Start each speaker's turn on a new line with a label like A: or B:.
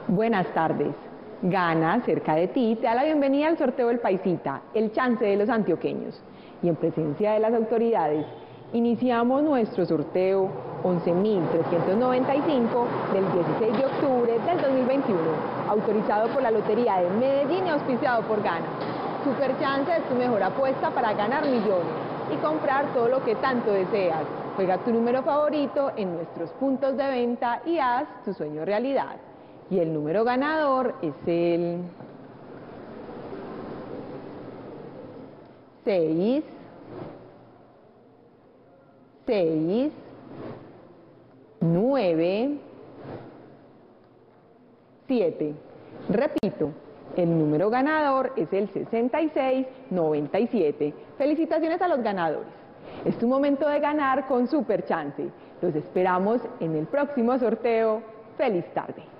A: Buenas tardes. Gana, cerca de ti, te da la bienvenida al sorteo del Paisita, el chance de los antioqueños. Y en presencia de las autoridades, iniciamos nuestro sorteo 11.395 del 16 de octubre del 2021, autorizado por la Lotería de Medellín y auspiciado por Gana. Super Chance es tu mejor apuesta para ganar millones y comprar todo lo que tanto deseas. Juega tu número favorito en nuestros puntos de venta y haz tu sueño realidad. Y el número ganador es el 6, 6, 9, 7. Repito, el número ganador es el 6697. Felicitaciones a los ganadores. Es tu momento de ganar con Super Chance. Los esperamos en el próximo sorteo. ¡Feliz tarde!